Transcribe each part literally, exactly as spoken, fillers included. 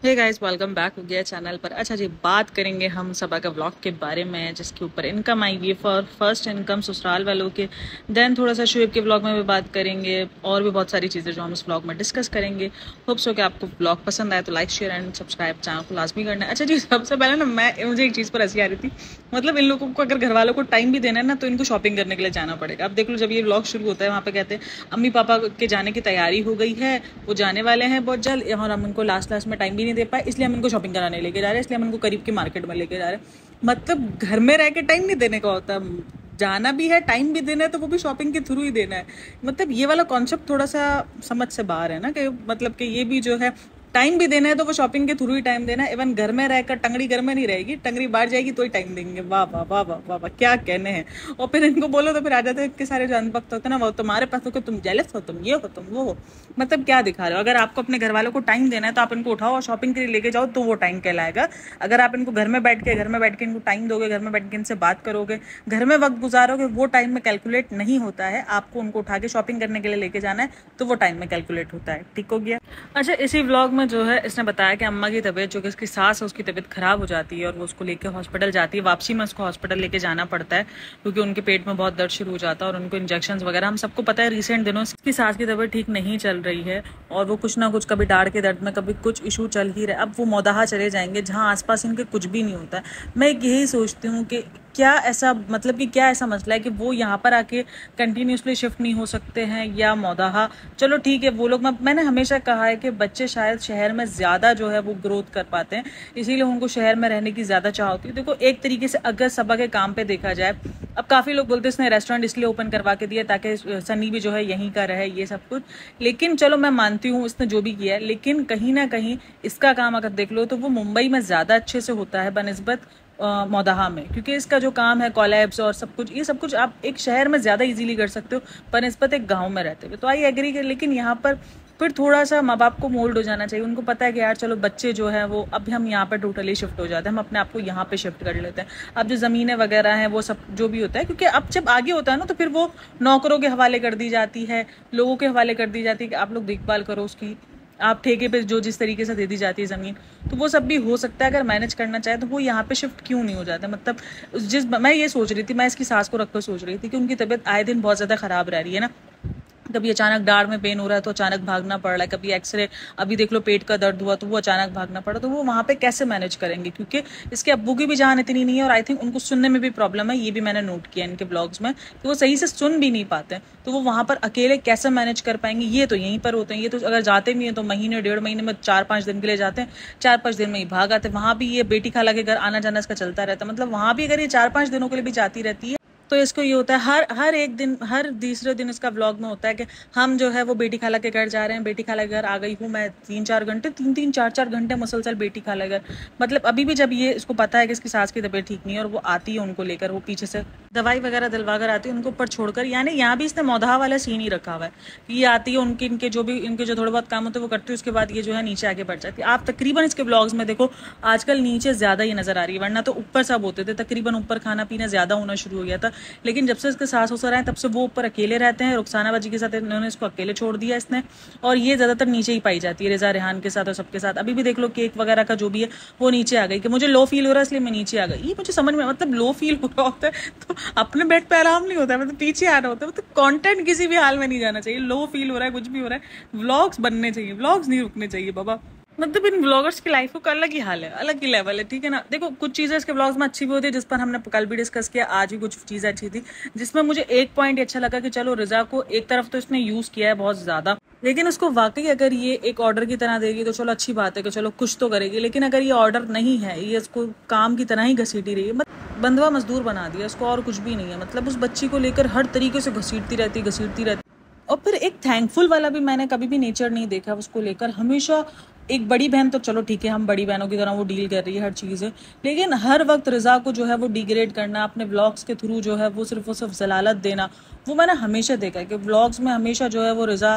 Hey guys, welcome back हो गया channel पर। अच्छा जी, बात करेंगे हम सबा का व्लॉग के बारे में जिसके ऊपर इनकम आएगी फॉर फर्स्ट इनकम ससुराल वालों के। देन थोड़ा सा शुएब के व्लॉग में भी बात करेंगे और भी बहुत सारी चीज़ें जो हम इस व्लॉग में डिस्कस करेंगे। होप्स हो कि आपको व्लॉग पसंद आए तो like share and subscribe channel को लाजमी करना है। अच्छा जी, सबसे पहले ना मैं मुझे एक चीज़ पर हंसी आ रही थी। मतलब इन लोगों को अगर घर वालों को टाइम भी देना है ना तो इनको शॉपिंग करने के लिए जाना पड़ेगा। अब देख लो, जब ये व्लॉग शुरू होता है वहाँ पे कहते हैं अम्मी पापा के जाने की तैयारी हो गई है, वो जाने वाले हैं बहुत जल्द और हम उनको लास्ट लास्ट में टाइम भी नहीं दे पाए, इसलिए हम इनको शॉपिंग कराने लेके जा रहे हैं, इसलिए हम इनको करीब के मार्केट में लेके जा रहे हैं। मतलब घर में रह के टाइम नहीं देने का होता, जाना भी है टाइम भी देना है तो वो भी शॉपिंग के थ्रू ही देना है। मतलब ये वाला कॉन्सेप्ट थोड़ा सा समझ से बाहर है ना, कि मतलब कि ये भी जो है टाइम भी देना है तो वो शॉपिंग के थ्रू ही टाइम देना है। इवन घर में रहकर टंगड़ी घर में नहीं रहेगी, टंगड़ी बाहर जाएगी तो ही टाइम देंगे। वाह वाह वाह वाह वाह वाह, क्या कहने हैं। और फिर इनको बोलो तो फिर आ जाते हैं इतने सारे जो अनपक्त होते हैं ना, वो तुम्हारे पास हो कि तुम जेलस हो, तुम ये हो, तुम वो हो। मतलब क्या दिखा रहे हो। अगर आपको अपने घर वालों को टाइम देना है तो आप इनको उठाओ और शॉपिंग के लिए लेके जाओ तो वो टाइम कहलाएगा। अगर आप इनको घर में बैठ के घर में बैठ के इनको टाइम दोगे, घर में बैठ के इनसे बात करोगे, घर में वक्त गुजारोगे, वो टाइम में कैलकुलेट नहीं होता है। आपको उनको उठा के शॉपिंग करने के लिए लेके जाना है तो वो टाइम में कैलकुलेट होता है। ठीक हो गया। अच्छा, इसी व्लॉग में जो है इसने बताया कि अम्मा की तबीयत, जो कि इसकी सास है, उसकी तबीयत खराब हो जाती है और वो उसको लेके हॉस्पिटल जाती है। वापसी में उसको हॉस्पिटल लेके जाना पड़ता है क्योंकि उनके पेट में बहुत दर्द शुरू हो जाता है और उनको इंजेक्शन वगैरह। हम सबको पता है रिसेंट दिनों इसकी सास की तबीयत ठीक नहीं चल रही है और वो कुछ ना कुछ, कभी दाढ़ के दर्द में, कभी कुछ इशू चल ही रहा है। अब वो मौदाहा चले जाएंगे जहाँ आसपास इनके कुछ भी नहीं होता है। मैं यही सोचती हूँ कि क्या ऐसा, मतलब कि क्या ऐसा मसला है कि वो यहाँ पर आके कंटिन्यूसली शिफ्ट नहीं हो सकते हैं या मौदाहा। चलो ठीक है, वो लोग, मैंने हमेशा कहा है कि बच्चे शायद शहर में ज़्यादा जो है वो ग्रोथ कर पाते हैं, इसीलिए उनको शहर में रहने की ज़्यादा चाह होती है। देखो, एक तरीके से अगर सबा के काम पे देखा जाए, अब काफ़ी लोग बोलते हैं इसने रेस्टोरेंट इसलिए ओपन करवा के दिया ताकि सनी भी जो है यहीं का रहे, ये सब कुछ। लेकिन चलो मैं मानती हूँ इसने जो भी किया है, लेकिन कहीं ना कहीं इसका काम अगर देख लो तो वो मुंबई में ज़्यादा अच्छे से होता है बनिस्बत मौदाहा में, क्योंकि इसका जो काम है कॉलेब्स और सब कुछ, ये सब कुछ आप एक शहर में ज़्यादा इजीली कर सकते हो बनिस्बत एक गांव में रहते हुए। तो आई एग्री कर, लेकिन यहाँ पर फिर थोड़ा सा माँ बाप को मोल्ड हो जाना चाहिए। उनको पता है कि यार चलो बच्चे जो है वो अब हम यहाँ पर टोटली शिफ्ट हो जाते हैं, हम अपने आप को यहाँ पे शिफ्ट कर लेते हैं। अब जो ज़मीनें वगैरह हैं वो सब जो भी होता है, क्योंकि अब जब आगे होता है ना तो फिर वो नौकरों के हवाले कर दी जाती है, लोगों के हवाले कर दी जाती है कि आप लोग देखभाल करो उसकी, आप ठेके पे जो जिस तरीके से दे दी जाती है ज़मीन, तो वो सब भी हो सकता है। अगर मैनेज करना चाहे तो वो यहाँ पे शिफ्ट क्यों नहीं हो जाता। मतलब जिस मैं ये सोच रही थी, मैं इसकी सास को रखकर सोच रही थी कि उनकी तबीयत आए दिन बहुत ज़्यादा ख़राब रह रही है ना। कभी अचानक दाढ़ में पेन हो रहा है तो अचानक भागना पड़ रहा है, कभी एक्सरे, अभी देख लो पेट का दर्द हुआ तो वो अचानक भागना पड़ा। तो वो वहाँ पे कैसे मैनेज करेंगे, क्योंकि इसके अब्बू की भी जान इतनी नहीं है और आई थिंक उनको सुनने में भी प्रॉब्लम है। ये भी मैंने नोट किया इनके ब्लॉग्स में कि वो सही से सुन भी नहीं पाते हैं। तो वो वहाँ पर अकेले कैसे मैनेज कर पाएंगे। ये तो यहीं पर होते हैं, ये तो अगर जाते भी हैं तो महीने डेढ़ महीने में चार पाँच दिन के लिए जाते हैं, चार पाँच दिन में ही भाग आते हैं। वहाँ भी ये बेटी खाला के घर आना जाना इसका चलता रहता है। मतलब वहाँ भी अगर ये चार पाँच दिनों के लिए भी जाती रहती है तो इसको ये होता है हर हर एक दिन, हर तीसरे दिन इसका व्लॉग में होता है कि हम जो है वो बेटी खाला के घर जा रहे हैं, बेटी खाला के घर आ गई हूँ मैं, तीन चार घंटे तीन तीन चार चार घंटे मुसलसल बेटी खाला घर। मतलब अभी भी जब ये इसको पता है कि इसकी सास की तबीयत ठीक नहीं है और वो आती है उनको लेकर, वो पीछे से दवाई वगैरह दिलवा कर आती है उनको ऊपर छोड़कर। यानी यहाँ भी इसने मौदाहा वाला सीन ही रखा हुआ है कि ये आती है, उनके इनके जो भी इनके जो थोड़े बहुत काम होते हैं वो करती है, उसके बाद ये जो है नीचे आगे बढ़ जाती है। आप तकरीबन इसके ब्लॉग्स में देखो आजकल नीचे ज़्यादा ही नजर आ रही है, वरना तो ऊपर सब होते थे, तकरीबन ऊपर खाना पीना ज़्यादा होना शुरू हो गया था। लेकिन जब से इसके सास ससुर हैं तब से वो ऊपर अकेले रहते हैं। रुखसाना बाजी के साथ इन्होंने इसको अकेले छोड़ दिया इसने, और ये ज्यादातर नीचे ही पाई जाती है रिजा रेहान के साथ और सबके साथ। अभी भी देख लो केक वगैरह का जो भी है वो नीचे आ गई कि मुझे लो फील हो रहा है इसलिए मैं नीचे आ गई। ये मुझे समझ में, मतलब लो फील हो रहा होता है तो अपने बेड पे आराम नहीं होता है, मतलब पीछे आना होता है। मतलब कंटेंट किसी भी हाल में नहीं जाना चाहिए। लो फील हो रहा है, कुछ भी हो रहा है, व्लॉग्स बनने चाहिए, व्लॉग्स नहीं रुकने चाहिए बाबा। मतलब इन व्लॉगर्स की लाइफ का अलग ही हाल है, अलग ही लेवल है, ठीक है ना। देखो कुछ चीज़ें इसके व्लॉग्स में अच्छी भी होती है जिस पर हमने कल भी डिस्कस किया, आज भी कुछ चीज़ें अच्छी थी जिसमें मुझे एक पॉइंट अच्छा लगा कि चलो रिजा को एक तरफ तो इसने यूज़ किया है बहुत ज़्यादा, लेकिन उसको वाकई अगर ये एक ऑर्डर की तरह देगी तो चलो अच्छी बात है कि चलो कुछ तो करेगी। लेकिन अगर ये ऑर्डर नहीं है, ये इसको काम की तरह ही घसीटी रही है, बंधवा मजदूर बना दिया इसको और कुछ भी नहीं है। मतलब उस बच्ची को लेकर हर तरीके से घसीटती रहती घसीटती रहती और फिर एक थैंकफुल वाला भी मैंने कभी भी नेचर नहीं देखा उसको लेकर। हमेशा एक बड़ी बहन तो चलो ठीक है, हम बड़ी बहनों की तरह वो डील कर रही है हर चीज़ है, लेकिन हर वक्त रिजा को जो है वो डिग्रेड करना, अपने व्लॉग्स के थ्रू जो है वो सिर्फ वो सिर्फ जलालत देना, वो मैंने हमेशा देखा है कि व्लॉग्स में हमेशा जो है वो रिजा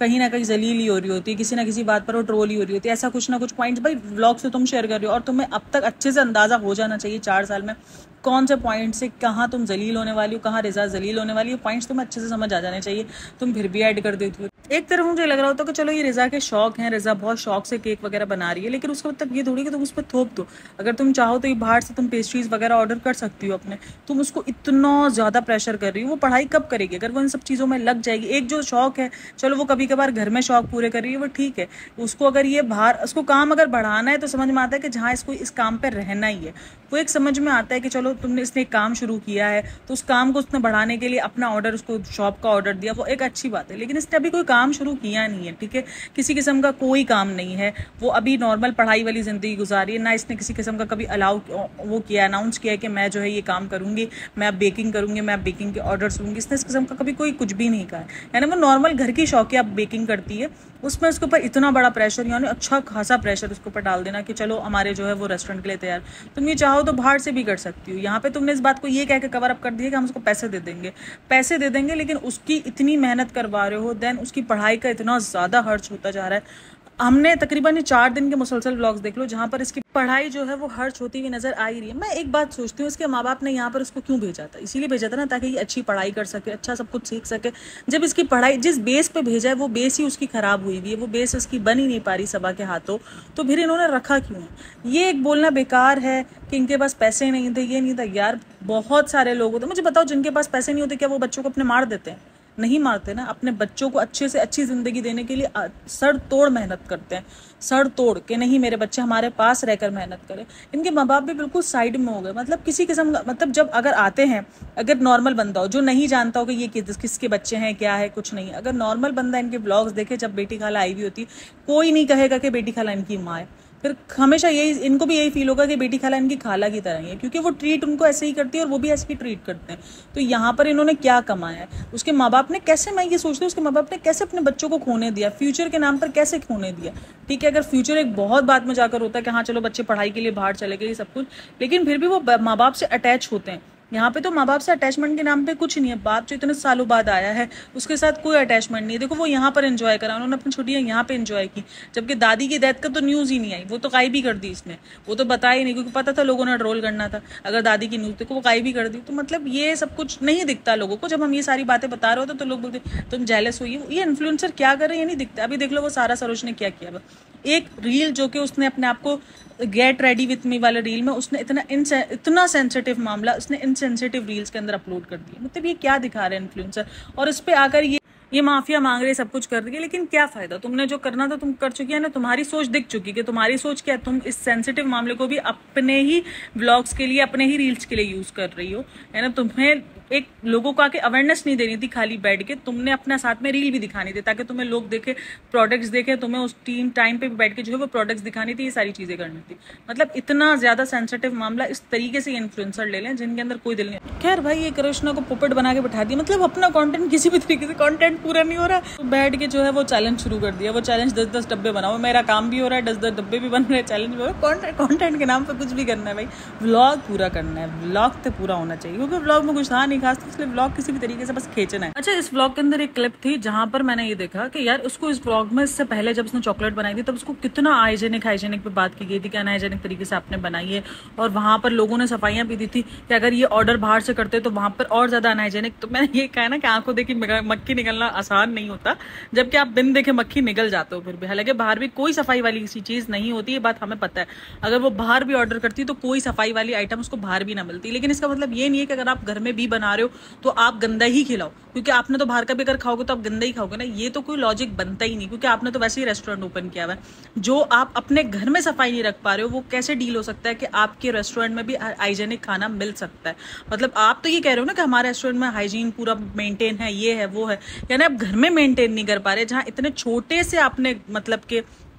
कहीं ना कहीं जलील ही हो रही होती है, किसी ना किसी बात पर वो ट्रोल ही हो रही होती है। ऐसा कुछ ना कुछ पॉइंट्स भाई व्लॉग से तुम शेयर कर रहे हो और तुम्हें अब तक अच्छे से अंदाजा हो जाना चाहिए चार साल में कौन से पॉइंट से कहाँ तुम जलील होने वाली हो, कहाँ रिजा जलील होने वाली हो। पॉइंट्स तुम्हें अच्छे से समझ आ जाने चाहिए, तुम फिर भी ऐड कर देती हो। एक तरफ मुझे लग रहा होता कि चलो ये रिजा के शौक हैं, रिजा बहुत शौक से केक वगैरह बना रही है, लेकिन उसका मतलब ये थोड़ी कि तुम उस पर थोप दो। अगर तुम चाहो तो ये बाहर से तुम पेस्ट्रीज वगैरह ऑर्डर कर सकती हो अपने, तुम उसको इतना ज़्यादा प्रेशर कर रही हो। वो पढ़ाई कब करेगी अगर वो इन सब चीज़ों में लग जाएगी। एक जो शौक है चलो वो कभी कभार घर में शौक पूरे कर रही है वो ठीक है, उसको अगर ये बाहर उसको काम अगर बढ़ाना है तो समझ में आता है कि जहाँ इसको इस काम पर रहना ही है, वो एक समझ में आता है कि चलो तुमने इसने एक काम शुरू किया है तो उस काम को उसने बढ़ाने के लिए अपना ऑर्डर उसको शॉप का ऑर्डर दिया, वो एक अच्छी बात है। लेकिन इसने अभी कोई काम शुरू किया नहीं है, ठीक है, किसी किस्म का कोई काम नहीं है, वो अभी नॉर्मल पढ़ाई वाली जिंदगी गुजारी है ना। इसने किसी किस्म का कभी अलाउ वो किया अनाउंस किया कि मैं जो है ये काम करूंगी, मैं अब बेकिंग करूंगी, मैं अब बेकिंग के ऑर्डर्स लूंगी। इसने इस किस्म का कभी कोई कुछ भी नहीं कहा है। यानी वो नॉर्मल घर की शौक अब बेकिंग करती है, उसमें उसके ऊपर इतना बड़ा प्रेशर यानी अच्छा खासा प्रेशर उसके ऊपर डाल देना कि चलो हमारे जो है वो रेस्टोरेंट के लिए तैयार। तुम ये चाहो तो बाहर से भी कर सकती हो। यहाँ पे तुमने इस बात को ये कह के कवर अप कर दिया कि हम उसको पैसे दे देंगे, पैसे दे देंगे, लेकिन उसकी इतनी मेहनत करवा रहे हो, देन उसकी पढ़ाई का इतना ज़्यादा खर्च होता जा रहा है। हमने तकरीबन चार दिन के मुसलसल व्लॉग्स देख लो जहाँ पर इसकी पढ़ाई जो है वो खर्च होती हुई नजर आ ही रही है। मैं एक बात सोचती हूँ, इसके माँ बाप ने यहाँ पर उसको क्यों भेजा था? इसीलिए भेजा था ना ताकि ये अच्छी पढ़ाई कर सके, अच्छा सब कुछ सीख सके। जब इसकी पढ़ाई जिस बेस पे भेजा है वो बेस ही उसकी खराब हुई हुई है, वो बेस उसकी बन ही नहीं पा रही सबा के हाथों, तो फिर इन्होंने रखा क्यों है? ये एक बोलना बेकार है कि इनके पास पैसे नहीं थे, ये नहीं था। यार बहुत सारे लोग होते, मुझे बताओ जिनके पास पैसे नहीं होते क्या वो बच्चों को अपने मार देते हैं? नहीं मारते ना, अपने बच्चों को अच्छे से अच्छी जिंदगी देने के लिए सर तोड़ मेहनत करते हैं, सर तोड़ के नहीं मेरे बच्चे हमारे पास रहकर मेहनत करें। इनके माँ बाप भी बिल्कुल साइड में हो गए, मतलब किसी किस्म का, मतलब जब अगर आते हैं, अगर नॉर्मल बंदा हो जो नहीं जानता हो कि ये किस, किसके बच्चे हैं क्या है कुछ नहीं, अगर नॉर्मल बंदा इनके ब्लॉग्स देखे जब बेटी खाला आई हुई होती, कोई नहीं कहेगा कि बेटी खाला इनकी माँ है। फिर हमेशा यही इनको भी यही फील होगा कि बेटी खाला इनकी खाला की तरह ही है, क्योंकि वो ट्रीट उनको ऐसे ही करती है और वो भी ऐसे ही ट्रीट करते हैं। तो यहाँ पर इन्होंने क्या कमाया है? उसके माँ बाप ने कैसे, मैं ये सोचती हूँ उसके माँ बाप ने कैसे अपने बच्चों को खोने दिया, फ्यूचर के नाम पर कैसे खोने दिया? ठीक है, अगर फ्यूचर एक बहुत बाद में जाकर होता है कि हाँ चलो बच्चे पढ़ाई के लिए बाहर चले गए सब कुछ, लेकिन फिर भी वो माँ बाप से अटैच होते हैं। यहाँ पे तो माँ बाप से अटैचमेंट के नाम पे कुछ नहीं है। बाप जो इतने सालों बाद आया है उसके साथ कोई अटैचमेंट नहीं है। देखो वो यहाँ पर एंजॉय करा, उन्होंने अपनी छुट्टियाँ यहाँ पे एंजॉय की, जबकि दादी की डेथ का तो न्यूज़ ही नहीं आई, वो तो गायब ही कर दी इसने, वो तो बताया ही नहीं क्योंकि पता था लोगों ने ट्रोल करना था। अगर दादी की न्यूज़ देखो वो गायब ही कर दी। तो मतलब ये सब कुछ नहीं दिखता लोगों को। जब हम ये सारी बातें बता रहे होते तो लोग बोलते तुम जेलस हुई हो, ये इन्फ्लुएंसर क्या कर रहे हैं ये नहीं दिखता। अभी देख लो वो सारा सरोज ने क्या किया, एक रील जो कि उसने अपने आप को गेट रेडी विथ मी वाले रील में उसने इतना इतना सेंसिटिव मामला उसने इनसेंसिटिव रील्स के अंदर अपलोड कर दिया। मतलब ये क्या दिखा रहे हैं इन्फ्लुएंसर, और इस पे आकर ये ये माफिया मांग रहे, सब कुछ कर रही है, लेकिन क्या फायदा? तुमने जो करना था तुम कर चुकी है ना, तुम्हारी सोच दिख चुकी कि तुम्हारी सोच क्या, तुम इस सेंसिटिव मामले को भी अपने ही व्लॉग्स के लिए, अपने ही रील्स के लिए यूज कर रही हो, है ना। तुम्हें एक लोगों को आके अवेयरनेस नहीं देनी थी खाली बैठ के, तुमने अपना साथ में रील भी दिखानी थी ताकि तुम्हें लोग देखे, प्रोडक्ट्स देखे, तुम्हें उस टीम टाइम पे भी बैठ के जो है वो प्रोडक्ट्स दिखानी थी, ये सारी चीजें करनी थी। मतलब इतना ज्यादा सेंसिटिव मामला इस तरीके से इन्फ्लुएंसर ले लें जिनके अंदर कोई दिल नहीं। खैर भाई ये कृष्णा को पुपेट बना के बैठा दिया, मतलब अपना कंटेंट किसी भी तरीके से कंटेंट पूरा नहीं हो रहा तो बैठ के जो है वो चैलेंज शुरू कर दिया। वो चैलेंज दस दस डब्बे बनाओ, मेरा काम भी हो रहा है, दस दस डब्बे भी बन रहे हैं, चैलेंज भी हो रहा है। कंटेंट के नाम पे कुछ भी करना है भाई, व्लॉग पूरा करना है, व्लॉग तो पूरा होना चाहिए, क्योंकि व्लॉग में कुछ था नहीं खास, इसलिए व्लॉग किसी भी तरीके से बस खींचना है। अच्छा, इस व्लॉग के अंदर एक क्लिप थी जहां पर मैंने ये देखा कि यार उसको इस व्लॉग में इससे पहले जब उसने चॉकलेट बनाई थी तब उसको कितना हाइजेनिक हाइजेनिक पे बात की गई थी कि अनहाइजेनिक तरीके से आपने बनाई है, और वहां पर लोगों ने सफाइयां भी दी थी कि अगर ये ऑर्डर बाहर से करते तो वहां पर और ज्यादा अनहाइजेनिक। तो मैंने ये कहा ना कि आंखों देखी मक्खी निकलना आसान नहीं होता, जबकि आप बिन देखे मक्खी निकल जाते हो फिर भी। हालांकि बाहर भी कोई सफाई वाली किसी चीज नहीं होती, ये बात हमें पता है। अगर वो बाहर भी ऑर्डर करती तो कोई सफाई वाली आइटम उसको बाहर भी ना मिलती, लेकिन इसका मतलब ये नहीं है कि अगर आप घर में भी बना रहे हो तो आप गंदा ही खिलाओ, क्योंकि आपने तो बाहर का भी अगर खाओगे तो आप गंदा ही खाओगे ना। ये तो कोई लॉजिक बनता ही नहीं, क्योंकि आपने तो वैसे ही रेस्टोरेंट ओपन किया हुआ है। जो आप अपने घर में सफाई नहीं रख पा रहे हो वो कैसे डील हो सकता है कि आपके रेस्टोरेंट में भी हाइजेनिक खाना मिल सकता है? मतलब आप तो ये कह रहे हो ना कि हमारे रेस्टोरेंट में हाइजीन पूरा मेंटेन है, ये है वो है, यानी आप घर में मेंटेन नहीं कर पा रहे, जहां इतने छोटे से आपने मतलब के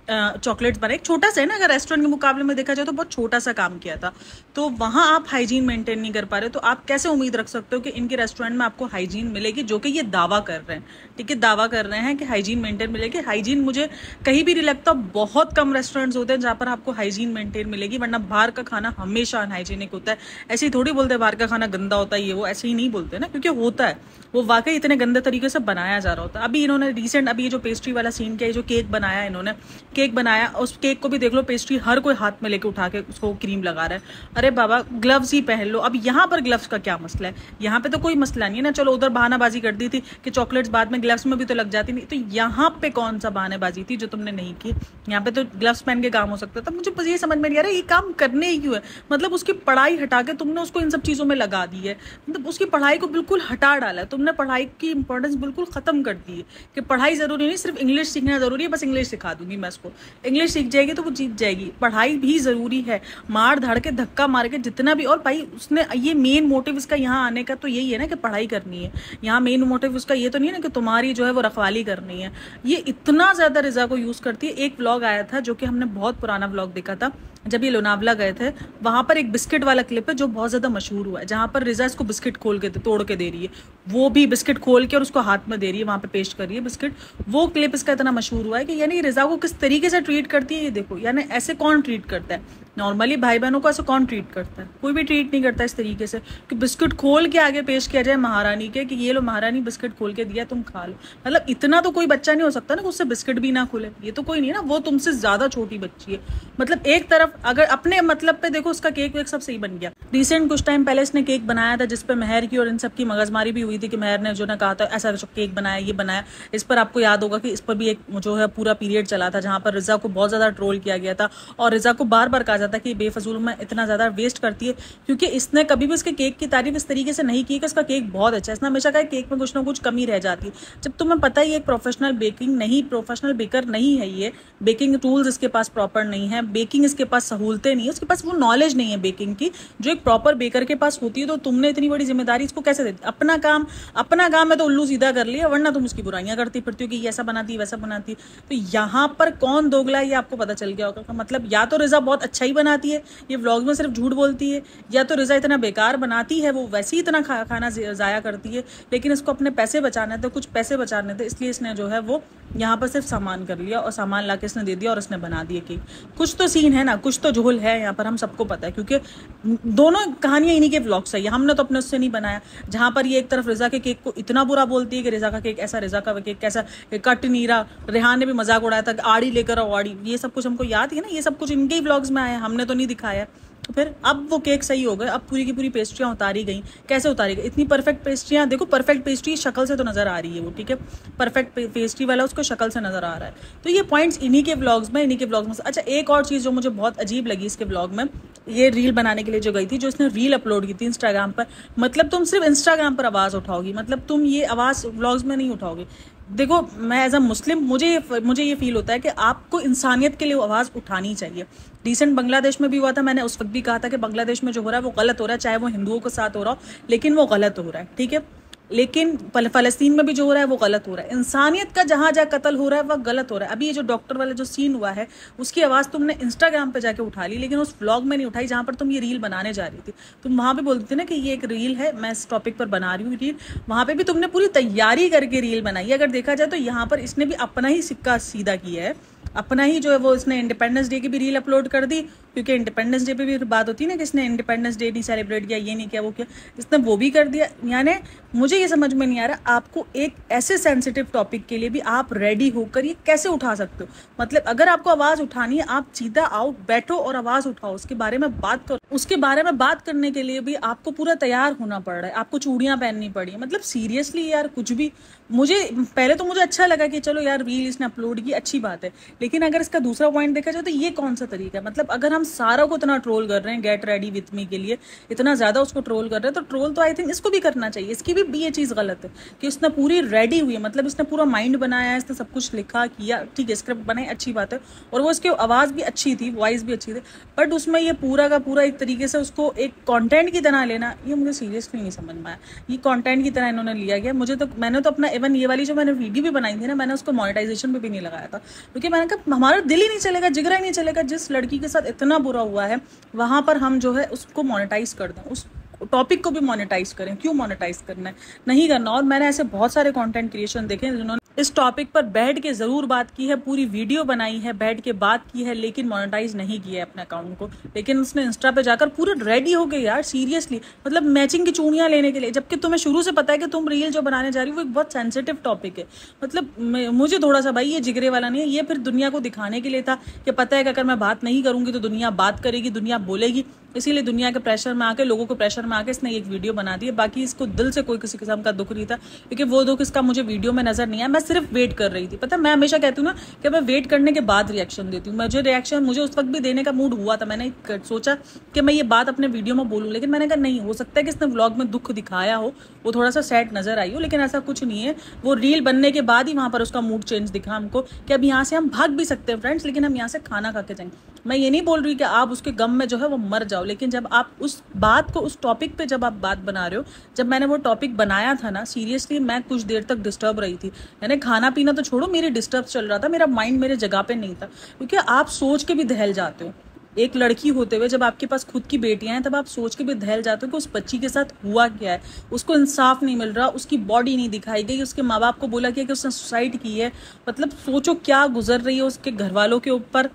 चॉकलेट्स बनाए, छोटा सा है ना, अगर रेस्टोरेंट के मुकाबले में देखा जाए तो बहुत छोटा सा काम किया था, तो वहाँ आप हाइजीन मेंटेन नहीं कर पा रहे, तो आप कैसे उम्मीद रख सकते हो कि इनके रेस्टोरेंट में आपको हाइजीन मिलेगी, जो कि ये दावा कर रहे हैं, ठीक है, दावा कर रहे हैं कि हाइजीन मेंटेन मिलेगी। हाइजीन मुझे कहीं भी नहीं लगता, बहुत कम रेस्टोरेंट्स होते हैं जहाँ पर आपको हाइजीन मेंटेन मिलेगी, वरना बाहर का खाना हमेशा अनहाइजीनिक होता है। ऐसे ही थोड़ी बोलते हैं बाहर का खाना गंदा होता है, ये वो ऐसे ही नहीं बोलते ना, क्योंकि होता है, वो वाकई इतने गंदे तरीके से बनाया जा रहा होता है। अभी इन्होंने रिसेंट अभी जो पेस्ट्री वाला सीन किया, जो केक बनाया इन्होंने, केक बनाया, उस केक को भी देख लो, पेस्ट्री हर कोई हाथ में लेके उठा के उसको क्रीम लगा रहा है। अरे बाबा ग्लव्स ही पहन लो। अब यहाँ पर ग्लव्स का क्या मसला है? यहाँ पे तो कोई मसला नहीं है ना, चलो उधर बहानाबाजी कर दी थी कि चॉकलेट्स बाद में ग्लव्स में भी तो लग जाती, नहीं तो यहाँ पे कौन सा बहानाबाजी थी जो तुमने नहीं की? यहाँ पे तो ग्लव्स पहन के काम हो सकता था। मुझे बस ये समझ में नहीं आ रहा ये काम करने ही क्यों है, मतलब उसकी पढ़ाई हटा के तुमने उसको इन सब चीजों में लगा दी है, मतलब उसकी पढ़ाई को बिल्कुल हटा डाला है तुमने, पढ़ाई की इंपॉर्टेंस बिल्कुल खत्म कर दी है कि पढ़ाई जरूरी नहीं, सिर्फ इंग्लिश सीखना जरूरी है, बस इंग्लिश सिखा दूंगी मैं उसको, इंग्लिश सीख जाएगी तो वो जीत जाएगी। पढ़ाई भी जरूरी है, मार धाड़ के धक्का मार के जितना भी, और भाई उसने ये मेन मोटिव इसका यहाँ आने का तो यही है ना कि पढ़ाई करनी है, यहाँ मेन मोटिव उसका ये तो नहीं है ना कि तुम्हारी जो है वो रखवाली करनी है। ये इतना ज्यादा रिजा को यूज करती है। एक व्लॉग आया था जो कि हमने बहुत पुराना व्लॉग देखा था, जब ये लोनावला गए थे, वहां पर एक बिस्किट वाला क्लिप है जो बहुत ज्यादा मशहूर हुआ है, जहां पर रिजा इसको बिस्किट खोल के तोड़ के दे रही है, वो भी बिस्किट खोल के और उसको हाथ में दे रही है, वहां पे पेस्ट कर रही है बिस्किट। वो क्लिप इसका इतना मशहूर हुआ है कि यानी रिजा को किस तरीके से ट्रीट करती है ये देखो, यानी ऐसे कौन ट्रीट करता है? नॉर्मली भाई बहनों को ऐसे कौन ट्रीट करता है? कोई भी ट्रीट नहीं करता इस तरीके से कि बिस्किट खोल के आगे पेश किया जाए महारानी के कि ये लो महारानी बिस्किट खोल के दिया तुम खा लो। मतलब इतना तो कोई बच्चा नहीं हो सकता ना उससे बिस्किट भी ना खुले, ये तो कोई नहीं है ना, वो तुमसे ज्यादा छोटी बच्ची है। मतलब एक तरफ अगर अपने मतलब पे देखो, उसका केक वेक सब सही बन गया। रिसेंट कुछ टाइम पहले इसने केक बनाया था जिसपे मेहर की और इन सब की मगजमारी भी हुई थी कि मेहर ने जो ना कहा था ऐसा केक बनाया, ये बनाया। इस पर आपको याद होगा कि इस पर भी एक जो है पूरा पीरियड चला था जहां पर रिजा को बहुत ज्यादा ट्रोल किया गया था और रिजा को बार बार कहा जाता कि बेफजूल में इतना ज्यादा वेस्ट करती है, क्योंकि इसने कभी भी इसके केक की तारीफ इस तरीके से नहीं की कि इसका केक बहुत अच्छा है। इसने हमेशा कहा केक में कुछ ना कुछ कमी रह जाती है, जब तुम्हें पता ही एक प्रोफेशनल बेकिंग नहीं प्रोफेशनल बेकर नहीं है, ये बेकिंग टूल्स इसके पास प्रॉपर नहीं है, बेकिंग इसके पास सहूलतें नहीं है, उसके पास वो नॉलेज नहीं है बेकिंग की जो एक प्रॉपर बेकर के पास होती है। तो तुमने इतनी बड़ी जिम्मेदारी इसको कैसे दे दी? अपना काम अपना काम है तो उल्लू सीधा कर लिया, वरना तुम उसकी बुराइयां करती फिरती हो कि ये ऐसा बनाती वैसा बनाती। तो यहाँ पर कौन दोगला है ये आपको पता चल गया होगा। मतलब या तो रिजा बहुत अच्छा ही बनाती है, ये व्लॉग में सिर्फ झूठ बोलती है, या तो रिजा इतना बेकार बनाती है, वो वैसे ही इतना खा, खाना जाया करती है, लेकिन इसको अपने पैसे बचाने थे, कुछ पैसे बचाने थे, इसलिए इसने जो है वो यहाँ पर सिर्फ सामान कर लिया और सामान ला के इसने दे दिया और इसने बना दिया केक। कुछ तो सीन है ना, कुछ तो झोल है यहाँ पर, हम सबको पता है, क्योंकि दोनों कहानियां इन्हीं के व्लॉग से है। हमने तो अपने उससे नहीं बनाया, जहां पर ये एक तरफ रिजा के केक को इतना बुरा बोलती है कि रिजा का केक ऐसा, रिजा का केक कैसा, कट नहीं रहा। रेहान ने भी मजाक उड़ाया था आड़ी लेकर आओ आड़ी, ये सब कुछ हमको याद है ना, ये सब कुछ इनके ही व्लॉग्स में आया, हमने तो नहीं दिखाया। तो फिर अब वो केक सही हो गए, अब पूरी की पूरी पेस्ट्रियां उतारी गई। कैसे उतारी गई? इतनी परफेक्ट पेस्ट्रियां देखो, परफेक्ट पेस्ट्री शक्ल से तो नजर आ रही है वो, ठीक है, परफेक्ट पेस्ट्री वाला उसको शक्ल से नजर आ रहा है। तो ये पॉइंट्स इन्हीं के व्लॉग्स में इन्हीं के व्लॉग्स में। अच्छा एक और चीज जो मुझे बहुत अजीब लगी इसके व्लॉग में, ये रील बनाने के लिए जो गई थी, जो इसने रील अपलोड की थी इंस्टाग्राम पर। मतलब तुम सिर्फ इंस्टाग्राम पर आवाज उठाओगी, मतलब तुम ये आवाज व्लॉग्स में नहीं उठाओगी। देखो मैं एज अ मुस्लिम मुझे ये मुझे ये फील होता है कि आपको इंसानियत के लिए आवाज़ उठानी चाहिए। रिसेंट बांग्लादेश में भी हुआ था, मैंने उस वक्त भी कहा था कि बांग्लादेश में जो हो रहा है वो गलत हो रहा है, चाहे वो हिंदुओं के साथ हो रहा हो, लेकिन वो गलत हो रहा है, ठीक है। लेकिन फलस्तीन में भी जो हो रहा है वो गलत हो रहा है, इंसानियत का जहां जहां कत्ल हो रहा है वह गलत हो रहा है। अभी ये जो डॉक्टर वाला जो सीन हुआ है उसकी आवाज़ तुमने इंस्टाग्राम पे जाके उठा ली, लेकिन उस व्लॉग में नहीं उठाई जहां पर तुम ये रील बनाने जा रही थी। तुम वहां पे बोलती थी ना कि ये एक रील है, मैं इस टॉपिक पर बना रही हूँ रील, वहां पे भी तुमने पूरी तैयारी करके रील बनाई। अगर देखा जाए तो यहाँ पर इसने भी अपना ही सिक्का सीधा किया है, अपना ही जो है वो इसने इंडिपेंडेंस डे की भी रील अपलोड कर दी, क्योंकि इंडिपेंडेंस डे पे भी बात होती है ना कि इसने इंडिपेंडेंस डे नहीं सेलिब्रेट किया, ये नहीं किया, वो किया, इसने वो भी कर दिया। यानी मुझे ये समझ में नहीं आ रहा, आपको एक ऐसे सेंसिटिव टॉपिक के लिए भी आप रेडी होकर ये कैसे उठा सकते हो? मतलब अगर आपको आवाज़ उठानी है, आप सीधा आओ, बैठो और आवाज़ उठाओ, उसके बारे में बात करो। उसके बारे में बात करने के लिए भी आपको पूरा तैयार होना पड़ रहा है, आपको चूड़ियाँ पहननी पड़ी। मतलब सीरियसली यार, कुछ भी मुझे पहले तो मुझे अच्छा लगा कि चलो यार रील इसने अपलोड की, अच्छी बात है, लेकिन अगर इसका दूसरा पॉइंट देखा जाए तो ये कौन सा तरीका है? मतलब अगर हम सारा को इतना ट्रोल कर रहे हैं गेट रेडी विथ मी के लिए, इतना ज्यादा उसको ट्रोल कर रहे हैं, तो ट्रोल तो आई थिंक इसको भी करना चाहिए। इसकी भी, भी ये चीज गलत है कि उसने पूरी रेडी हुई है, मतलब इसने पूरा माइंड बनाया है, इसने सब कुछ लिखा किया, ठीक है, स्क्रिप्ट बनाई, अच्छी बात है, और वो उसकी आवाज भी अच्छी थी, वॉइस भी अच्छी थी, बट उसमें ये पूरा का पूरा एक तरीके से उसको एक कंटेंट की तरह लेना, ये मुझे सीरियसली नहीं समझ में आया। ये कंटेंट की तरह इन्होंने लिया गया। मुझे तो, मैंने तो अपना इवन ये वाली जो मैंने वीडियो भी बनाई थी ना, मैंने उसको मोनेटाइजेशन पे भी नहीं लगाया था, क्योंकि मैंने मैंने कहा हमारा दिल ही नहीं चलेगा, जिगरा ही नहीं चलेगा, जिस लड़की के साथ इतना बुरा हुआ है वहाँ पर हम जो है उसको मोनेटाइज कर दें, उस टॉपिक को भी मोनेटाइज करें। क्यों मोनेटाइज करना है, नहीं करना। और मैंने ऐसे बहुत सारे कंटेंट क्रिएशन देखे जिन्होंने इस टॉपिक पर बैठ के जरूर बात की है, पूरी वीडियो बनाई है, बैठ के बात की है, लेकिन मोनेटाइज नहीं किया है अपने अकाउंट को। लेकिन उसने इंस्टा पे जाकर पूरे रेडी हो गए यार, सीरियसली, मतलब मैचिंग की चूड़ियां लेने के लिए, जबकि तुम्हें शुरू से पता है कि तुम रील जो बनाने जा रही हो वो एक बहुत सेंसिटिव टॉपिक है। मतलब मुझे थोड़ा सा भाई ये जिगरे वाला नहीं है, ये फिर दुनिया को दिखाने के लिए था कि पता है कि अगर मैं बात नहीं करूंगी तो दुनिया बात करेगी, दुनिया बोलेगी, इसीलिए दुनिया के प्रेशर में आके, लोगों को प्रेशर में आके इसने एक वीडियो बना दी है। बाकी इसको दिल से कोई किसी किस्म का दुख नहीं था, क्योंकि वो दुख इसका मुझे वीडियो में नजर नहीं आया। मैं सिर्फ वेट कर रही थी। पता है मैं हमेशा कहती हूँ ना कि मैं वेट करने के बाद रिएक्शन देती हूँ। मुझे रिएक्शन मुझे उस वक्त भी देने का मूड हुआ था, मैंने सोचा कि मैं ये बात अपने वीडियो में बोलूँ, लेकिन मैंने कहा नहीं, हो सकता है कि इसने व्लॉग में दुख दिखाया हो, वो थोड़ा सा सैड नजर आई हो, लेकिन ऐसा कुछ नहीं है। वो रील बनने के बाद ही वहां पर उसका मूड चेंज दिखा हमको कि अब यहाँ से हम भाग भी सकते हैं फ्रेंड्स, लेकिन हम यहाँ से खाना खा के जाएंगे। मैं ये नहीं बोल रही कि आप उसके गम में जो है वो मर जाओ, लेकिन जब आप उस बात को, उस टॉपिक पे जब आप बात बना रहे हो, जब मैंने वो टॉपिक बनाया था ना, सीरियसली मैं कुछ देर तक डिस्टर्ब रही थी। मैंने खाना पीना तो छोड़ो, मेरे डिस्टर्ब चल रहा था, मेरा माइंड मेरे जगह पे नहीं था, क्योंकि आप सोच के भी दहल जाते हो। एक लड़की होते हुए जब आपके पास खुद की बेटियां हैं तब आप सोच के भी दहल जाते हो कि उस बच्ची के साथ हुआ क्या है, उसको इंसाफ नहीं मिल रहा, उसकी बॉडी नहीं दिखाई गई, उसके माँ बाप को बोला गया कि उसने सुसाइड की है। मतलब सोचो क्या गुजर रही है उसके घर वालों के ऊपर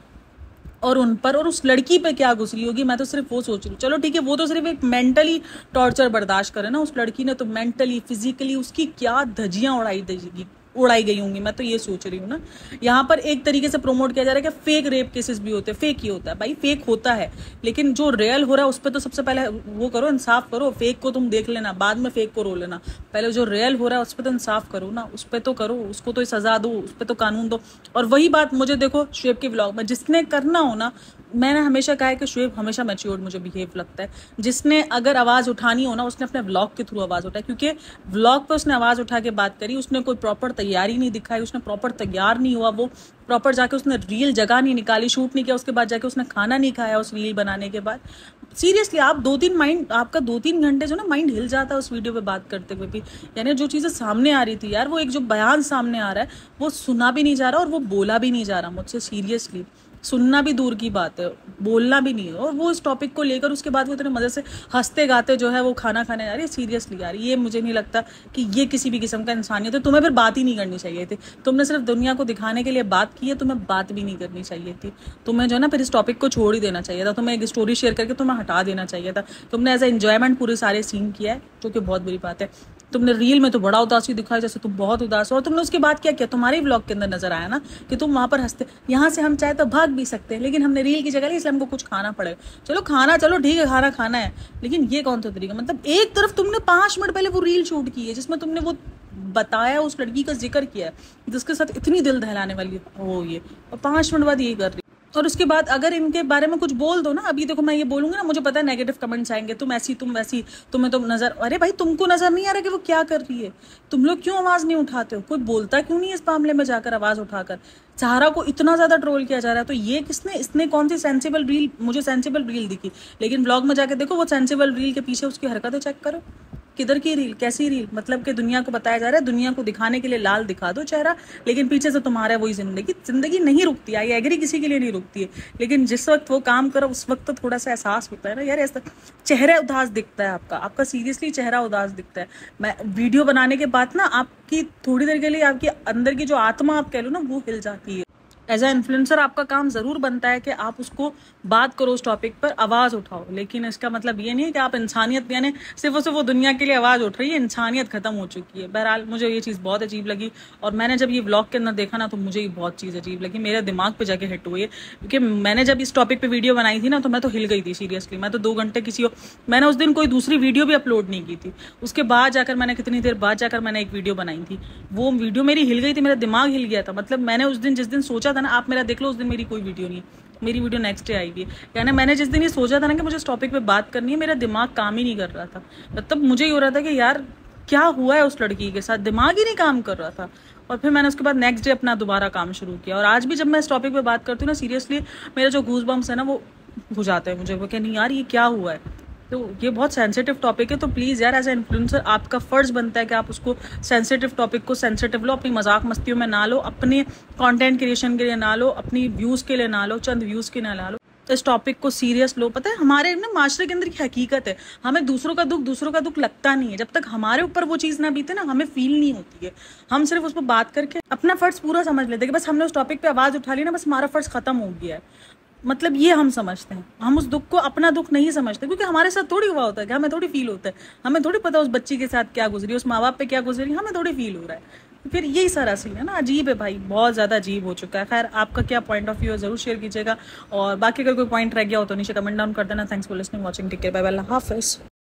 और उन पर, और उस लड़की पे क्या गुजरी होगी। मैं तो सिर्फ वो सोच रही हूँ, चलो ठीक है वो तो सिर्फ एक मेंटली टॉर्चर बर्दाश्त करे ना, उस लड़की ने तो मेंटली फिजिकली उसकी क्या धज्जियां उड़ाई देगी उड़ाई गई होंगी। मैं तो ये सोच रही हूँ ना, यहाँ पर एक तरीके से प्रोमोट किया जा रहा है कि फेक रेप केसेस भी होते हैं। फेक ही होता है भाई, फेक होता है, लेकिन जो रियल हो रहा है उस पर तो सबसे पहले वो करो, इंसाफ करो। फेक को तुम देख लेना, बाद में फेक को रो लेना, पहले जो रियल हो रहा है उस पर तो इंसाफ करो ना, उस पर तो करो, उसको तो सजा दो, उस पर तो कानून दो। और वही बात मुझे देखो शुएब के व्लॉग में, जिसने करना हो ना, मैंने हमेशा कहा है कि शुएब हमेशा मैच्योर्ड मुझे बिहेव लगता है। जिसने अगर आवाज उठानी हो ना, उसने अपने व्लॉग के थ्रू आवाज उठाई, क्योंकि व्लॉग पे उसने आवाज उठा के बात करी, उसने कोई प्रॉपर तैयारी नहीं दिखाई, उसने प्रॉपर तैयार नहीं हुआ, वो प्रॉपर जाके उसने रील जगह नहीं निकाली, शूट नहीं किया, उसके बाद जाके उसने खाना नहीं खाया उस रील बनाने के बाद। सीरियसली आप दो तीन माइंड आपका दो तीन घंटे जो ना माइंड हिल जाता है उस वीडियो पे बात करते हुए भी। यानी जो चीजें सामने आ रही थी यार, वो एक जो बयान सामने आ रहा है वो सुना भी नहीं जा रहा और वो बोला भी नहीं जा रहा मुझसे। सीरियसली सुनना भी दूर की बात है, बोलना भी नहीं है। और वो इस टॉपिक को लेकर उसके बाद वो इतने मजे से हंसते गाते जो है वो खाना खाने जा रही है। सीरियसली यार ये मुझे नहीं लगता कि ये किसी भी किस्म का इंसानियत है। तुम्हें फिर बात ही नहीं करनी चाहिए थी, तुमने सिर्फ दुनिया को दिखाने के लिए बात की है, तुम्हें बात भी नहीं करनी चाहिए थी। तुम्हें जो है ना फिर इस टॉपिक को छोड़ ही देना चाहिए था, तुम्हें एक स्टोरी शेयर करके तुम्हें हटा देना चाहिए था। तुमने एज ए एंजॉयमेंट पूरे सारे सीन किया है, जो कि बहुत बुरी बात है। तुमने रील में तो बड़ा उदासी दिखाया जैसे तुम बहुत उदास हो, और तुमने उसके बाद क्या किया, तुम्हारे व्लॉग के अंदर नजर आया ना कि तुम वहां पर हंसते। यहाँ से हम चाहे तो भाग भी सकते हैं, लेकिन हमने रील की जगह ली इसलिए हमको कुछ खाना पड़ेगा। चलो खाना, चलो ठीक है खाना खाना है, लेकिन ये कौन सा तरीका। मतलब एक तरफ तुमने पांच मिनट पहले वो रील शूट की है जिसमें तुमने वो बताया, उस लड़की का जिक्र किया है जिसके साथ इतनी दिल दहलाने वाली हो ये, और पांच मिनट बाद ये कर रही। और उसके बाद अगर इनके बारे में कुछ बोल दो ना, अभी देखो मैं ये बोलूंगी ना, मुझे पता है नेगेटिव कमेंट्स आएंगे, तुम ऐसी तुम वैसी, तुम्हें तो नजर, अरे भाई तुमको नजर नहीं आ रहा कि वो क्या कर रही है, तुम लोग क्यों आवाज नहीं उठाते हो, कोई बोलता क्यों नहीं इस मामले में जाकर आवाज उठाकर। सहारा को इतना ज्यादा ट्रोल किया जा रहा है, तो ये किसने, इसने कौन सी सेंसिबल रील, मुझे सेंसिबल रील दिखी, लेकिन व्लॉग में जाकर देखो वो सेंसिबल रील के पीछे उसकी हरकतें चेक करो, किधर की रील, कैसी रील। मतलब कि दुनिया को बताया जा रहा है, दुनिया को दिखाने के लिए लाल दिखा दो चेहरा, लेकिन पीछे से तुम्हारा वही जिंदगी। जिंदगी नहीं रुकती, आई एग्री, किसी के लिए नहीं रुकती है, लेकिन जिस वक्त वो काम करो उस वक्त तो थोड़ा सा एहसास होता है ना यार, ऐसा चेहरा उदास दिखता है आपका, आपका सीरियसली चेहरा उदास दिखता है। मैं वीडियो बनाने के बाद ना आपकी थोड़ी देर के लिए आपकी अंदर की जो आत्मा आप कह लो ना वो हिल जाती है। एज ए इन्फ्लुएंसर आपका काम जरूर बनता है कि आप उसको बात करो, उस टॉपिक पर आवाज उठाओ, लेकिन इसका मतलब ये नहीं है कि आप इंसानियत, यानी सिर्फ और सिर्फ वो दुनिया के लिए आवाज उठ रही है, इंसानियत खत्म हो चुकी है। बहरहाल मुझे ये चीज़ बहुत अजीब लगी, और मैंने जब ये व्लॉग के अंदर देखा ना तो मुझे ये बहुत चीज़ अजीब लगी, मेरे दिमाग पे जाके हिट हुई है। क्योंकि मैंने जब इस टॉपिक पे वीडियो बनाई थी ना तो मैं तो हिल गई थी सीरियसली। मैं तो दो घंटे किसी हो, मैंने उस दिन कोई दूसरी वीडियो भी अपलोड नहीं की थी, उसके बाद जाकर मैंने कितनी देर बाद जाकर मैंने एक वीडियो बनाई थी, वो वीडियो मेरी हिल गई थी, मेरा दिमाग हिल गया था। मतलब मैंने उस दिन जिस दिन सोचा था ना, आप मेरा देख लो, उस दिन मेरी कोई वीडियो नहीं, मेरी वीडियो नेक्स्ट डे आई हुई है। यानी मैंने जिस दिन ये सोचा था ना कि मुझे इस टॉपिक पे बात करनी है, मेरा दिमाग काम ही नहीं कर रहा था। मतलब मुझे ये हो रहा था कि यार क्या हुआ है उस लड़की के साथ, दिमाग ही नहीं काम कर रहा था। और फिर मैंने उसके बाद नेक्स्ट डे अपना दोबारा काम शुरू किया, और आज भी जब मैं इस टॉपिक पे बात करती हूँ ना, सीरियसली मेरा जो गूज बम्स है ना वो हो जाते हैं मुझे, वो क्या नहीं यार ये क्या हुआ है, तो ये बहुत सेंसिटिव टॉपिक है, तो प्लीज़ यार एज ए इन्फ्लुएंसर आपका फ़र्ज़ बनता है कि आप उसको सेंसिटिव टॉपिक को सेंसिटिव लो, अपनी मजाक मस्तियों में ना लो, अपने कंटेंट क्रिएशन के लिए ना लो, अपनी व्यूज़ के लिए ना लो, चंद व्यूज़ के लिए ना लो, इस टॉपिक को सीरियस लो। पता है हमारे ना माशरे के अंदर की हकीकत है, हमें दूसरों का दुख दूसरों का दुख लगता नहीं है, जब तक हमारे ऊपर वो चीज़ ना बीते ना हमें फील नहीं होती है। हम सिर्फ उस पर बात करके अपना फ़र्ज़ पूरा समझ लेते हैं कि बस हमने उस टॉपिक पे आवाज़ उठा ली ना, बस हमारा फ़र्ज़ ख़त्म हो गया है। मतलब ये हम समझते हैं, हम उस दुख को अपना दुख नहीं समझते, क्योंकि हमारे साथ थोड़ी हुआ होता है कि हमें थोड़ी फील होता है, हमें थोड़ी पता उस बच्ची के साथ क्या गुजरी, उस माँ बाप पे क्या गुजरी, हमें थोड़ी फील हो रहा है। फिर यही सारा सीन है ना, अजीब है भाई, बहुत ज़्यादा अजीब हो चुका है। खैर आपका क्या पॉइंट ऑफ व्यू है ज़रूर शेयर कीजिएगा, और बाकी अगर कोई पॉइंट रह गया हो तो नीचे कमेंट डाउन कर देना। Thanks for listening, watching, take care, bye bye, अल्लाह हाफिज़।